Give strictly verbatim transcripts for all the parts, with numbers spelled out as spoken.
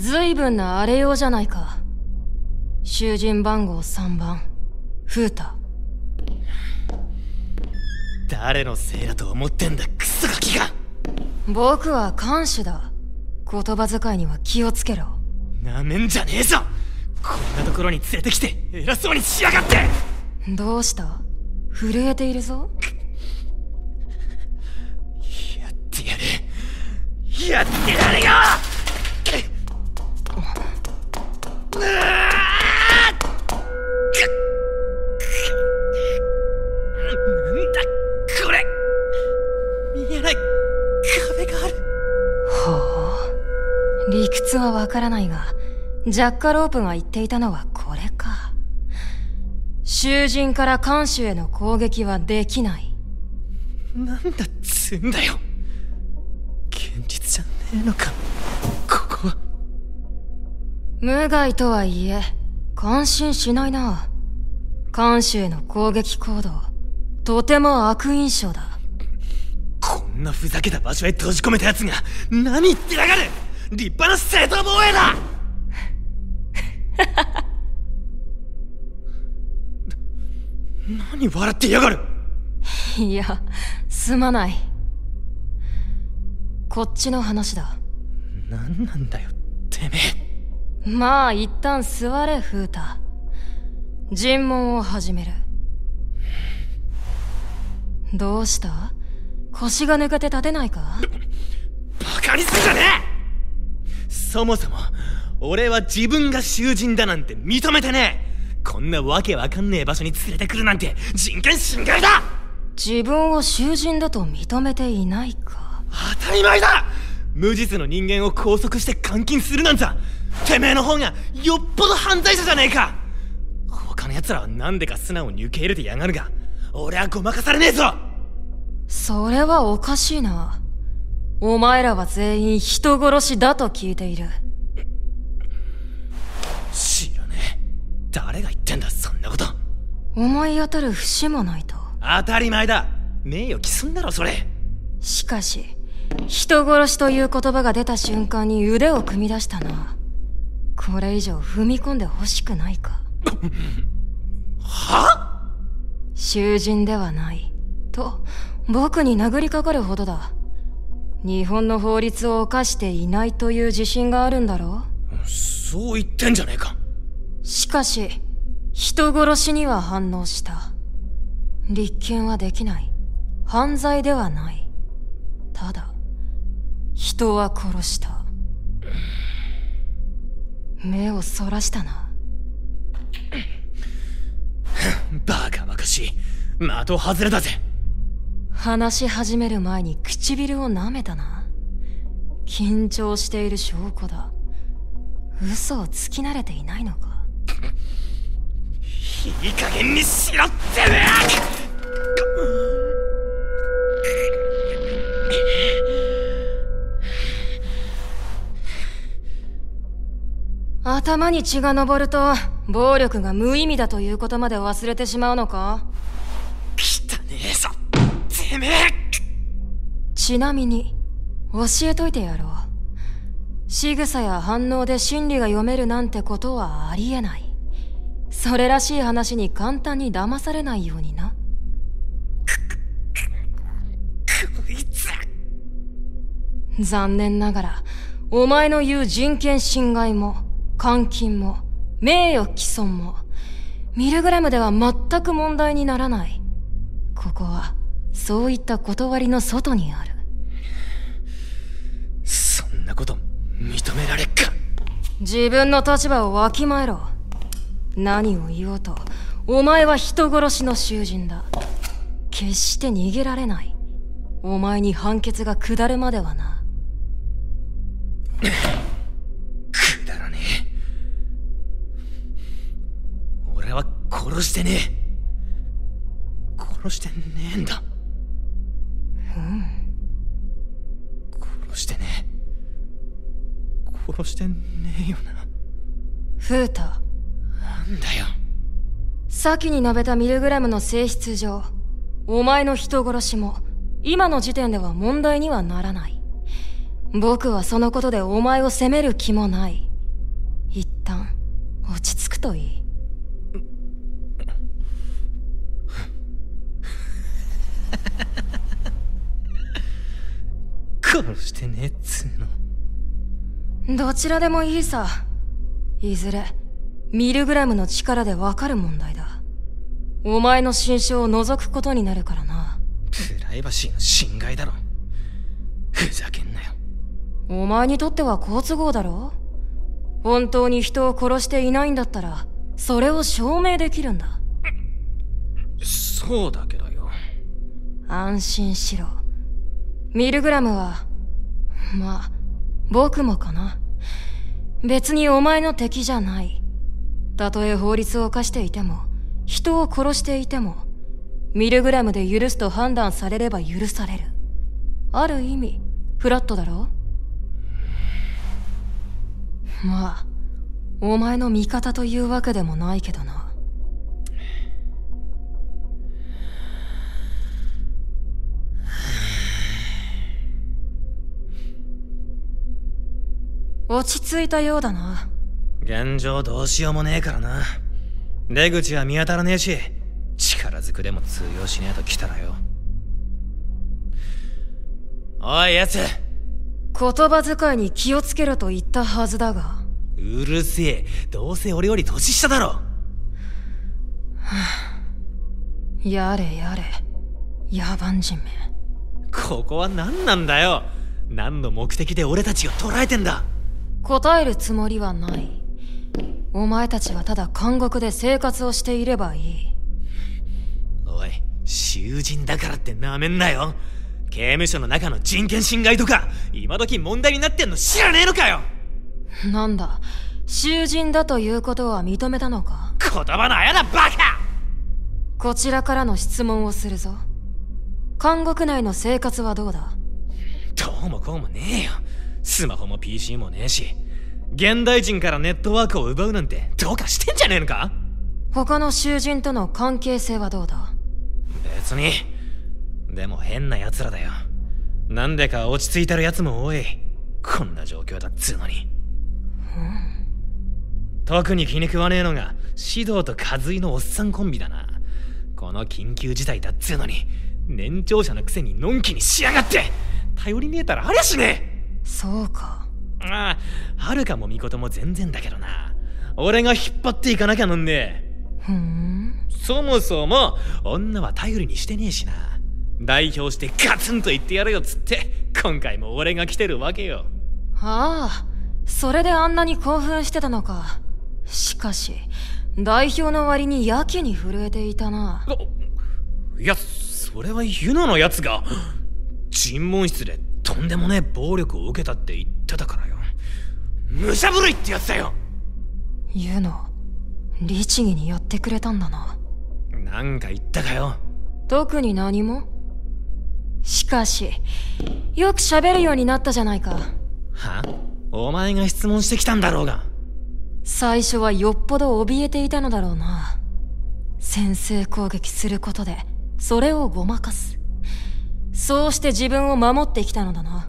ずいぶんな荒れようじゃないか。囚人番号さんばん、フータ。 誰のせいだと思ってんだ、クソガキが。 僕は看守だ。言葉遣いには気をつけろ。 なめんじゃねえぞ。こんなところに連れてきて偉そうにしやがって。 どうした？震えているぞ。 やってやる、やってやるよ。なんだこれ、見えない壁がある。 ほう、理屈はわからないが、ジャッカロープが言っていたのはこれか。囚人から看守への攻撃はできない。 なんだっつんだよ。現実じゃねえのか、ここは。 無害とはいえ感心しないな。看守への攻撃行動、とても悪印象だ。 こんなふざけた場所へ閉じ込めた奴が何言ってやがる。立派な正当防衛だ。何笑ってやがる。 いや、すまない。こっちの話だ。 何なんだよてめえ。まあ一旦座れ、フータ。尋問を始める。どうした？腰が抜けて立てないか？ バカにすんじゃねえ。そもそも俺は自分が囚人だなんて認めてねえ。こんなわけわかんねえ場所に連れてくるなんて人権侵害だ。 自分を囚人だと認めていないか？ 当たり前だ。無実の人間を拘束して監禁するなんざ、てめえの方がよっぽど犯罪者じゃねえか。他の奴らはなんでか素直に受け入れてやがるが、俺はごまかされねえぞ。 それはおかしいな。お前らは全員人殺しだと聞いている。 知らねえ。誰が言ってんだそんなこと。 思い当たる節もないと。 当たり前だ。名誉毀損だろそれ。 しかし人殺しという言葉が出た瞬間に腕を組み出したな。これ以上踏み込んでほしくないか？ は？ 囚人ではないと僕に殴りかかるほどだ。日本の法律を犯していないという自信があるんだろう？ そう言ってんじゃねえか。 しかし人殺しには反応した。立件はできない。犯罪ではない。ただ人は殺した。目をそらしたな。 バカバカしい。的外れだぜ。 話し始める前に唇を舐めたな。緊張している証拠だ。嘘をつき慣れていないのか？ いい加減にしろってめえ。 頭に血が上ると暴力が無意味だということまで忘れてしまうのか？ 汚ねえぞてめえ。 ちなみに教えといてやろう。仕草や反応で心理が読めるなんてことはありえない。それらしい話に簡単に騙されないようにな。 こいつ。 残念ながらお前の言う人権侵害も監禁も名誉毀損もミルグラムでは全く問題にならない。ここはそういった断りの外にある。 そんなこと認められっか。 自分の立場をわきまえろ。何を言おうとお前は人殺しの囚人だ。決して逃げられない。お前に判決が下るまではな。 くだらねえ。俺は殺してねえ。殺してねえんだ。 うん。 殺してねえ。殺してねえよな。 フータ。 なんだよ。 先に述べたミルグラムの性質上、お前の人殺しも今の時点では問題にはならない。僕はそのことでお前を責める気もない。 一旦落ち着くといい。 殺してねえっつうの。どちらでもいいさ。いずれミルグラムの力でわかる問題だ。お前の心象を覗くことになるからな。 プライバシーの侵害だろ。ふざけんなよ。 お前にとっては好都合だろ。本当に人を殺していないんだったらそれを証明できるんだ。 そうだけどよ。 安心しろ。ミルグラムはまあ僕もかな。別にお前の敵じゃない。たとえ法律を犯していても人を殺していてもミルグラムで許すと判断されれば許される。ある意味フラットだろ。まあお前の味方というわけでもないけどな。落ち着いたようだな。 現状どうしようもねえからな。出口は見当たらねえし、力ずくでも通用しねえと来たらよ。おい奴、 言葉遣いに気をつけろと言ったはずだが。 うるせえ。どうせ俺より年下だろ。はあ、やれやれ野蛮人め。 ここは何なんだよ。何の目的で俺たちを捕らえてんだ。 答えるつもりはない。お前たちはただ監獄で生活をしていればいい。 おい、囚人だからってなめんなよ。刑務所の中の人権侵害とか今時問題になってんの知らねえのかよ。 なんだ、囚人だということは認めたのか。 言葉のあやだバカ。 こちらからの質問をするぞ。監獄内の生活はどうだ。 どうもこうもねえよ。スマホも ピーシー もねえし、現代人からネットワークを奪うなんてどうかしてんじゃねえのか。 他の囚人との関係性はどうだ。 別に。でも変な奴らだよ。なんでか落ち着いてる奴も多い。こんな状況だっつうのに。 うん、 特に気に食わねえのが指導と和井のおっさんコンビだな。この緊急事態だっつうのに年長者のくせにのんきにしやがって。頼りねえたらありゃしねえ。 そうか。 ああ、はるかもみことも全然だけどな。俺が引っ張っていかなきゃなんねえ。 ふん。 そもそも女は頼りにしてねえしな。代表してガツンと言ってやるよっつって今回も俺が来てるわけよ。 ああ、それであんなに興奮してたのか。しかし代表の割にやけに震えていたな。 いや、それはユノのやつが尋問室でとんでもねえ暴力を受けたって言ってたからよ。武者震いってやつだよ。 ユノ、律儀にやってくれたんだな。 なんか言ったかよ。 特に何も。しかしよく喋るようになったじゃないか。 は？お前が質問してきたんだろうが。 最初はよっぽど怯えていたのだろうな。先制攻撃することでそれをごまかす。そうして自分を守ってきたのだな。は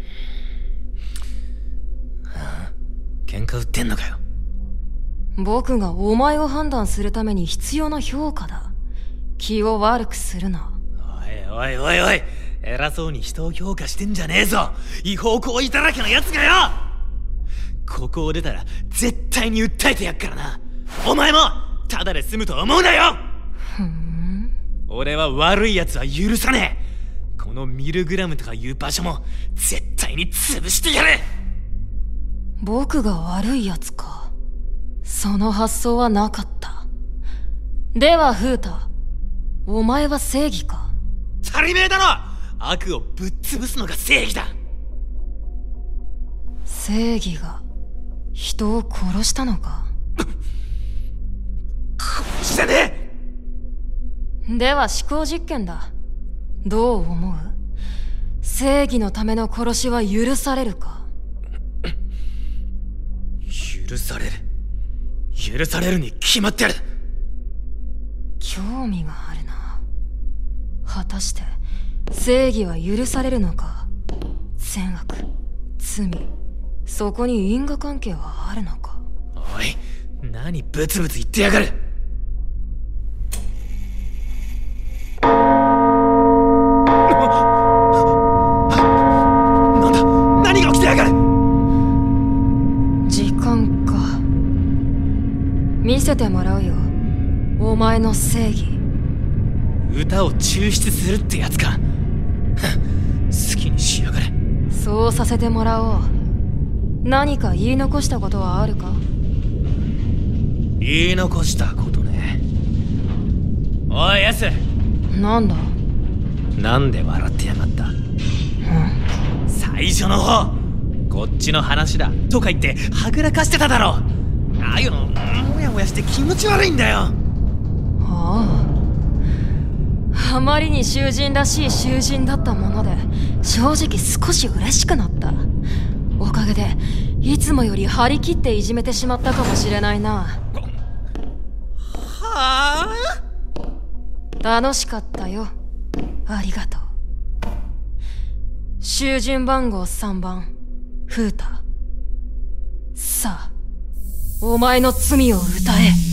あ、喧嘩売ってんのかよ。 僕がお前を判断するために必要な評価だ。気を悪くするな。 おいおいおいおい、偉そうに人を評価してんじゃねえぞ。違法行為だらけのやつがよ。ここを出たら絶対に訴えてやっからな。お前もただで済むと思うなよ。 ふん。 俺は悪いやつは許さねえ。このミルグラムとかいう場所も絶対に潰してやる。 僕が悪いやつか。その発想はなかった。ではフータ、お前は正義か。 当たり前だろ。悪をぶっ潰すのが正義だ。 正義が人を殺したのか。 殺してねえ。では思考実験だ。どう思う？正義のための殺しは許されるか。 許される。許されるに決まってる。 興味があるな。果たして正義は許されるのか。善悪、罪、そこに因果関係はあるのか。 い、何ブツブツ言ってやがる。なんだ、何が起きてやがる。 時間か。見せてもらうよ、お前の正義。 歌を抽出するってやつか。好きにしやがれ。 そうさせてもらおう。何か言い残したことはあるか？ 言い残したことね。おいヤス、 なんだ？ なんで笑ってやがった？ うん、 最初の方、こっちの話だとか言ってはぐらかしてただろ。ああいうのもやもやして気持ち悪いんだよ。 ああ、あまりに囚人らしい囚人だったもので正直少し嬉しくなった。おかげでいつもより張り切っていじめてしまったかもしれないな。 はあ、 楽しかったよ、ありがとう。囚人番号さんばん、フータ。さあ、お前の罪を歌え。